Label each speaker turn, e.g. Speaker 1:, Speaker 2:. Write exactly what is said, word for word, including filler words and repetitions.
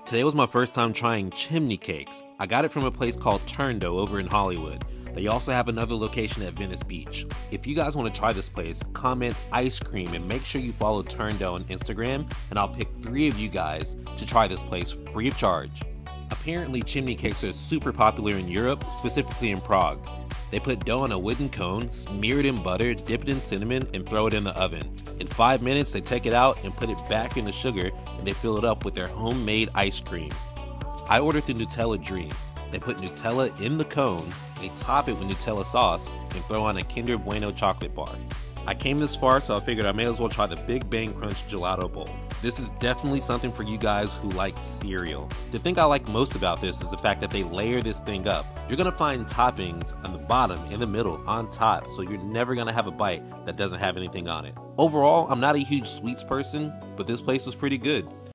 Speaker 1: Today was my first time trying chimney cakes. I got it from a place called Turndo over in Hollywood. They also have another location at Venice Beach. If you guys want to try this place, comment ice cream and make sure you follow Turndo on Instagram, and I'll pick three of you guys to try this place free of charge. Apparently chimney cakes are super popular in Europe, specifically in Prague. They put dough on a wooden cone, smear it in butter, dip it in cinnamon, and throw it in the oven. In five minutes, they take it out and put it back in the sugar, and they fill it up with their homemade ice cream. I ordered the Nutella Dream. They put Nutella in the cone, they top it with Nutella sauce, and throw on a Kinder Bueno chocolate bar. I came this far, so I figured I may as well try the Big Bang Crunch Gelato Bowl. This is definitely something for you guys who like cereal. The thing I like most about this is the fact that they layer this thing up. You're gonna find toppings on the bottom, in the middle, on top, so you're never gonna have a bite that doesn't have anything on it. Overall, I'm not a huge sweets person, but this place was pretty good.